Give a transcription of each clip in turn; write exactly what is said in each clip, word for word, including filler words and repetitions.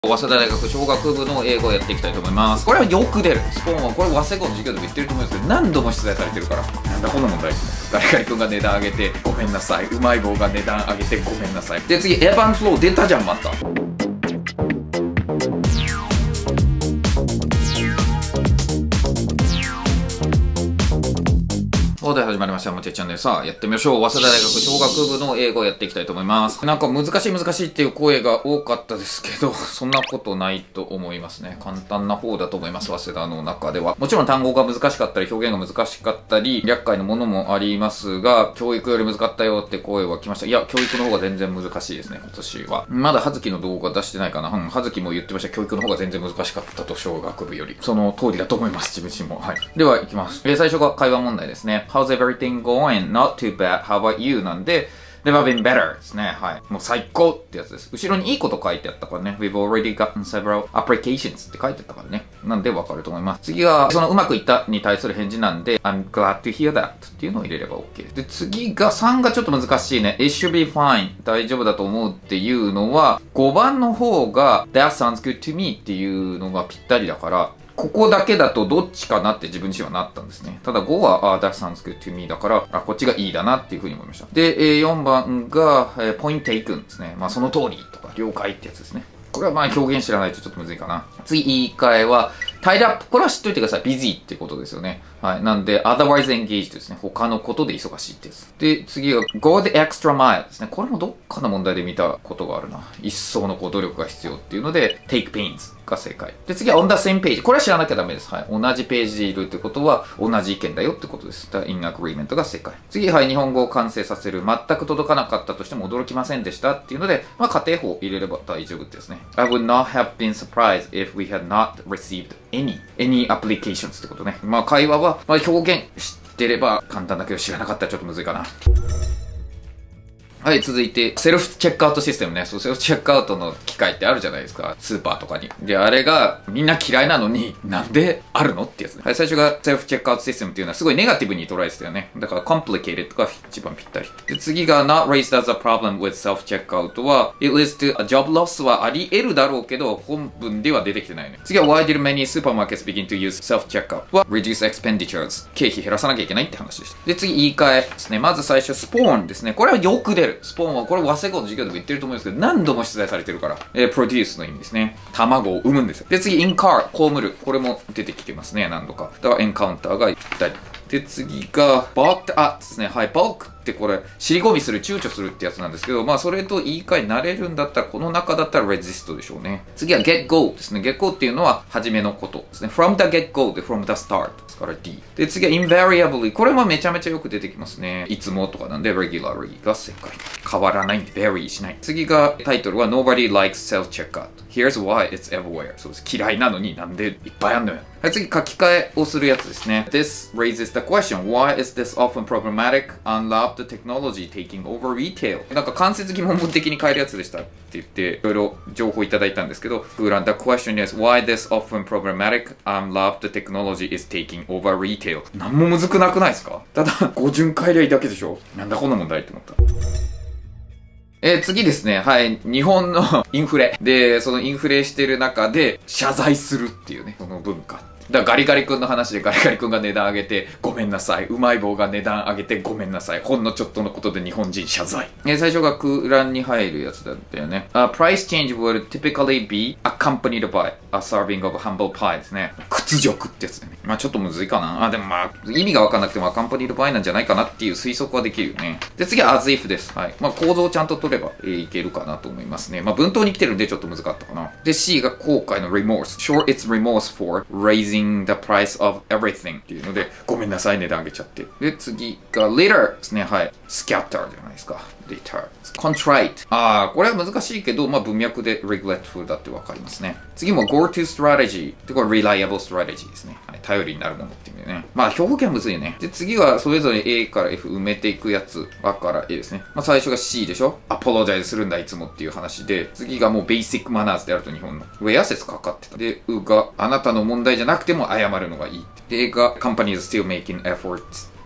早稲田大学商学部の英語をやっていきたいと思います。これはよく出る。スポーンはこれ早稲田の授業でも言ってると思うんですけど、何度も出題されてるから。なんだこの問題。ガリガリ君が値段上げてごめんなさい。うまい棒が値段上げてごめんなさい。で次、エアバンフロー出たじゃん、また。そうで始まりました。もちえちゃんです。さあ、やってみましょう。早稲田大学商学部の英語をやっていきたいと思います。なんか難しい難しいっていう声が多かったですけど、そんなことないと思いますね。簡単な方だと思います。早稲田の中では。もちろん単語が難しかったり、表現が難しかったり、厄介なものもありますが、教育より難かったよって声は来ました。いや、教育の方が全然難しいですね、今年は。まだ葉月の動画出してないかな。うん、葉月も言ってました。教育の方が全然難しかったと、小学部より。その通りだと思います、自分自身も。はい。では、いきます。えー、最初が会話問題ですね。How's everything going? Not too bad. How about you? なんで、Never been better ですね。はい。もう最高ってやつです。後ろにいいこと書いてあったからね。We've already gotten several applications って書いてあったからね。なんでわかると思います。次が、そのうまくいったに対する返事なんで、I'm glad to hear that っていうのを入れれば OK です。で、次がさんがちょっと難しいね。It should be fine 大丈夫だと思うっていうのは、ごばんの方が That sounds good to me っていうのがぴったりだから、ここだけだとどっちかなって自分自身はなったんですね。ただごは、あ、that sounds good to me だから、あ、こっちがいいだなっていうふうに思いました。で、よんばんが、えー、point taken ですね。まあその通りとか、了解ってやつですね。これはまあ表現知らないとちょっとむずいかな。次、言い換えは、tied up。これは知っといてください。busy ってことですよね。はい。なんで、otherwise engaged ですね。他のことで忙しいってやつ。で、次が go the extra mile ですね。これもどっかの問題で見たことがあるな。一層のこう努力が必要っていうので、take pains が正解。で、次は on the same page。これは知らなきゃダメです。はい。同じページでいるってことは、同じ意見だよってことです。in agreement が正解。次、はい。日本語を完成させる。全く届かなかったとしても驚きませんでしたっていうので、まあ、家庭法入れれば大丈夫ってですね。I would not have been surprised if we had not received any, any applications ってことね。まあ、会話は、まあ、表現知ってれば簡単だけど知らなかったらちょっとむずいかな。はい、続いて、セルフチェックアウトシステムね。そう、セルフチェックアウトの機械ってあるじゃないですか。スーパーとかに。で、あれがみんな嫌いなのに、なんであるのってやつね。はい、最初がセルフチェックアウトシステムっていうのはすごいネガティブに捉えてたよね。だから、complicated が一番ぴったり。で、次が not raised as a problem with self-checkout は、it leads to a job loss はあり得るだろうけど、本文では出てきてないね。次は why did many supermarkets begin to use self-checkout は reduce expenditures 経費減らさなきゃいけないって話でした。で、次言い換えですね。まず最初、スポーンですね。これはよく出る。スポーンはこれ早稲田の授業でも言ってると思うんですけど、何度も出題されてるから、えー、produce の意味ですね。卵を産むんですよ。で、次 incur 被る。これも出てきてますね、何度か。だから encounter がぴったり。で、次が bulk at ですね。はい、bulkってこれ、尻込みする、躊躇するってやつなんですけど、まあそれと言い換え慣れるんだったら、この中だったら resist でしょうね。次は get go ですね。get go っていうのは、初めのことですね。from the get go で from the start ですから D。で、次は invariably。これもめちゃめちゃよく出てきますね。いつもとかなんで regularly が正解。変わらないんで vary しない。次がタイトルは nobody likes self-checkout。Here's why it's everywhere。そうです。嫌いなのになんでいっぱいあんのよ。はい、次書き換えをするやつですね。This raises the question, why is this often problematic and love the technology taking over retail? なんか間接疑問文的に変えるやつでしたって言って、いろいろ情報いただいたんですけど、the question is, why this often problematic and love the technology is taking over retail? なんもむずくなくないですか？ただ、語順変えりゃいいだけでしょ？なんだこの問題って思った。えー、次ですね。はい。日本のインフレ。で、そのインフレしてる中で謝罪するっていうね、その文化。だからガリガリ君の話でガリガリ君が値段上げてごめんなさい。うまい棒が値段上げてごめんなさい。ほんのちょっとのことで日本人謝罪。えー、最初が空欄に入るやつだったよね。A price change would typically be accompanied by a serving of humble pie ですね。屈辱ってやつだね。まあちょっとむずいかな。あ、でもまあ意味がわかんなくても accompanied by なんじゃないかなっていう推測はできるよね。で、次は as if です。はい。まあ構造をちゃんと取れば、えー、いけるかなと思いますね。まあ文頭に来てるんでちょっと難かったかな。で、C が後悔の remorse。Sure, it's remorse for raising the price of everything っていうので、ごめんなさい、値段上げちゃって。で、次が later ですね。はい。scatter じゃないですか。later。contrite。ああ、これは難しいけど、まあ文脈で regretful だってわかりますね。次も go to strategy。で、これ reliable strategy ですね。はい。頼りになるものっていう意味でね。まあ表現はむずいね。で、次はそれぞれ A から F 埋めていくやつ。A から A ですね。まあ最初が C でしょ？ apologize するんだいつもっていう話で、次がもう basic manners であると日本の。where 説かかってた。で、U があなたの問題じゃなくても謝るのがいい。で、A が companies still making efforts。っ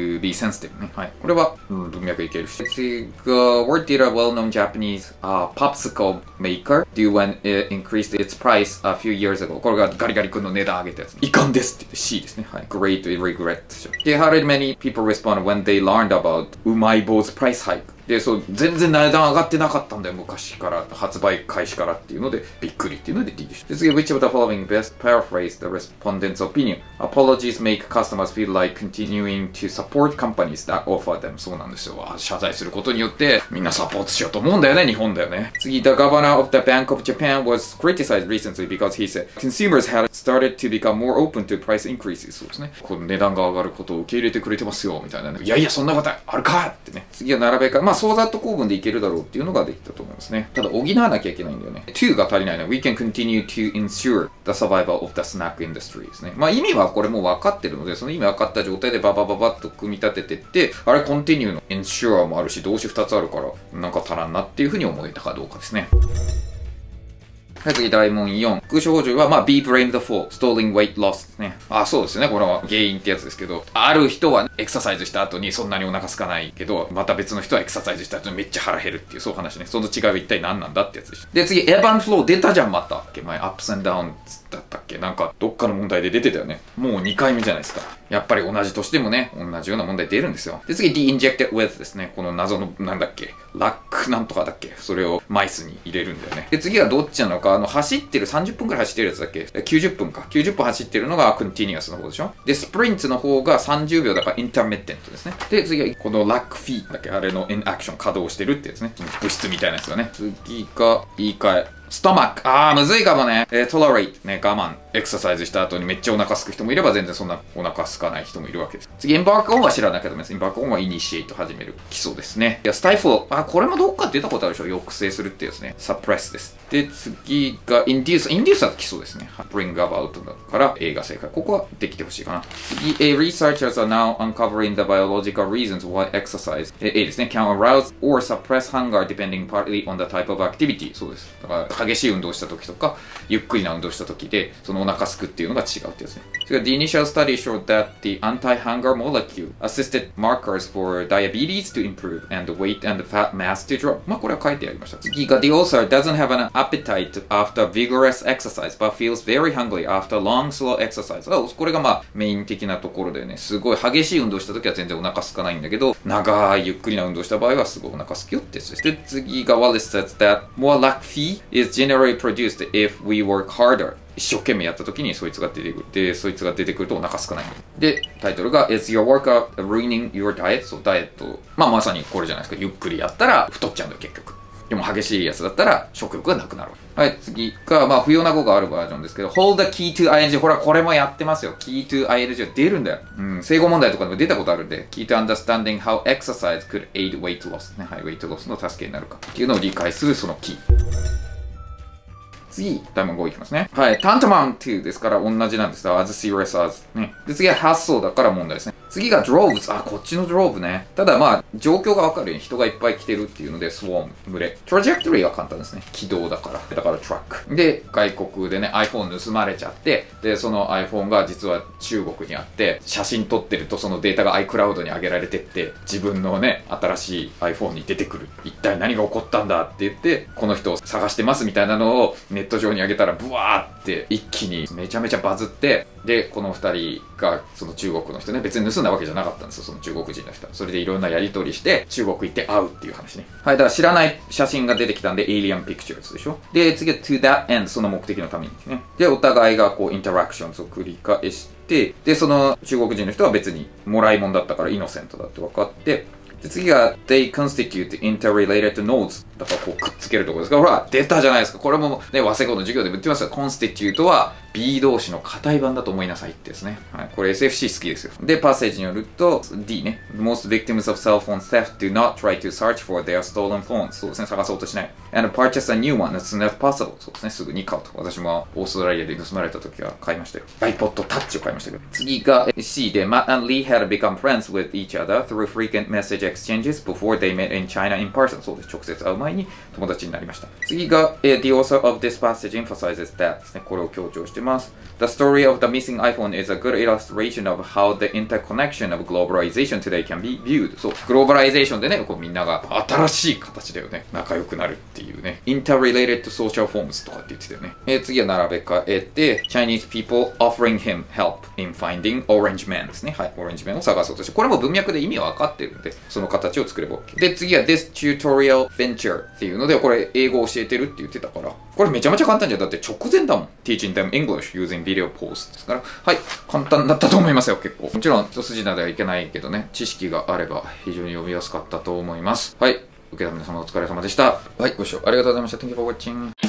to be sensitive ね。はい。これは、うん、文脈いけるし。次が、Word did a well-known Japanese、uh, popsicle maker do when it increased its price a few years ago. これがガリガリ君の値段上げたやつ。いかんですって言って C ですね。はい。Great regret. で、How did many people respond when they learned about うまい棒 's price hike?で、そう、全然値段上がってなかったんだよ、昔から、発売開始からっていうので、びっくりっていうので D でした。で、次、which of the following best paraphrase the respondent's opinion? Apologies make customers feel like continuing to support companies that offer them. そうなんですよ。謝罪することによって、みんなサポートしようと思うんだよね、日本だよね。次、the governor of the Bank of Japan was criticized recently because he said consumers had started to become more open to price increases. そうですね。この値段が上がることを受け入れてくれてますよ、みたいな、ね。いやいや、そんなことあるかってね。次は並べか、まあ、相ざっと構文でいけるだろうっていうのができたと思いますね。ただ、補わなきゃいけないんだよね。to が足りないのは We can continue to ensure the survival of the snack industry ですね。まあ意味はこれもう分かってるので、その意味分かった状態でババババッと組み立ててって、あれ continue の ensure もあるし、動詞ふたつあるから、なんか足らんなっていうふうに思えたかどうかですね。はい、次、大問よん。空所補充は、まあ、be blamed for stalling weight loss ですね。あ、そうですね。これは原因ってやつですけど、ある人はエクササイズした後にそんなにお腹空かないけど、また別の人はエクササイズした後にめっちゃ腹減るっていう、そういう話ね。その違いは一体何なんだってやつでした。で、次、エヴァンフロー出たじゃん、また。前、アップス&ダウンだったっけなんか、どっかの問題で出てたよね。もうにかいめじゃないですか。やっぱり同じ年でもね、同じような問題出るんですよ。で、次、de injected with ですね。この謎の、なんだっけラックなんとかだっけそれをマイスに入れるんだよね。で、次はどっちなのか、あの、走ってる、さんじゅっぷんくらい走ってるやつだっけ ?きゅうじゅっぷんか。きゅうじゅっぷん走ってるのが continuous の方でしょで、スプリントの方がさんじゅうびょうだから intermittent ですね。で、次はこのラックフィーだっけあれの in action 稼働してるってやつね。物質みたいなやつだね。次が、言い換え。ストマック。あー、むずいかもね。えー、tolerate。ね、我慢。エクササイズした後にめっちゃお腹すく人もいれば全然そんなお腹すかない人もいるわけです。次、embark on は知らなきゃダメです。embark on は initiate 始める基礎ですね。いや、stifle。あ、これもどっか出たことあるでしょ抑制するってやつね。suppress です。で、次が induce。induce は基礎ですね。bring about だから A が正解。ここはできてほしいかな。次、A researchers are now uncovering the biological reasons why exercise A ですね。can arouse or suppress hunger depending partly on the type of activity。そうです。だから激しい運動した時とか、ゆっくりな運動した時で、そのお腹すくっていうのが違うってやつね。それから The initial study showed that the anti-hunger molecule assisted markers for diabetes to improve and weight and fat mass to drop。まあこれは書いてありました。次が The author doesn't have an appetite after vigorous exercise but feels very hungry after long slow exercise。これがまあメイン的なところでね、すごい激しい運動した時は全然お腹すかないんだけど、長いゆっくりな運動した場合はすごいお腹すくよってやつです。で、次が Wallace says that more lack fee is generally produced if we work harder。一生懸命やった時にそいつが出てくる。で、そいつが出てくるとお腹すかない。で、タイトルが Is your workout ruining your diet? そう、ダイエット。まあまさにこれじゃないですか。ゆっくりやったら太っちゃうんだよ、結局。でも激しいやつだったら食欲がなくなる。はい、次が、まあ不要な語があるバージョンですけど、Hold the key to アイエヌジー。ほら、これもやってますよ。key to アイエヌジー は出るんだよ。うん、正語問題とかでも出たことあるんで、key to understanding how exercise could aid weight loss。ね、はい、weight loss の助けになるか。っていうのを理解するそのキー。次、大問ごいきますね。はい。tantamount to ですから同じなんです。as serious as ね。で、次は発想だから問題ですね。次が droves。あ、こっちの drove ね。ただまあ、状況がわかるように人がいっぱい来てるっていうので、swarm、群れ。trajectory は簡単ですね。軌道だから。だから track。で、外国でね、iPhone 盗まれちゃって、で、その iPhone が実は中国にあって、写真撮ってるとそのデータが iCloud に上げられてって、自分のね、新しい iPhone に出てくる。一体何が起こったんだって言って、この人を探してますみたいなのをネット上に上げたら、ブワーって一気にめちゃめちゃバズって、で、この二人が、その中国の人ね、別に盗んだわけじゃなかったんですよ、その中国人の人。それでいろんなやりとりして、中国行って会うっていう話ね。はい、だから知らない写真が出てきたんで、Alien Pictures でしょ。で、次は to that end、その目的のためにね。で、お互いがこう、インタラクションを繰り返して、で、その中国人の人は別にもらい物だったからイノセントだって分かって、で、次が they constitute interrelated nodes。だからこうくっつけるところですから、ほら、出たじゃないですか。これもね、和製語の授業でも言ってますが、constitute は B 動詞の硬い版だと思いなさいってですね。はい。これ エスエフシー 好きですよ。で、パッセージによると、D ね。Most victims of cell phone theft do not try to search for their stolen phones. そうですね。探そうとしない。and purchase a new one as soon as possible. そうですね。すぐに買うと。私もオーストラリアで盗まれた時は買いましたよ。iPod Touch を買いましたけど。次が C で、Matt and Lee had become friends with each other through frequent message exchanges before they met in China in person. そうです。直接会う前に友達になりました。次が、えー、The author of this passage emphasizes that ですね。これを強調してます。The story of the missing iPhone is a good illustration of how the interconnection of globalization today can be viewed. そう。グローバライゼーションでね、こうみんなが新しい形だよね。仲良くなるっていうね。interrelated to social forms とかって言ってたよね。えー、次は並べ替えて、Chinese people offering him help in finding orange man ですね。はい。オレンジメンを探そうとして、これも文脈で意味は分かってるんで、その形を作れば OK。で、次は This tutorial venture っていうので、これ英語を教えてるって言ってたから、これめちゃめちゃ簡単じゃん。だって直前だもん。Teaching them English using video posts ですから、はい。簡単だったと思いますよ、結構。もちろん、一筋縄ではいけないけどね、知識があれば非常に読みやすかったと思います。はい。受けた皆様お疲れ様でした。はい、ご視聴ありがとうございました。Thank you for watching.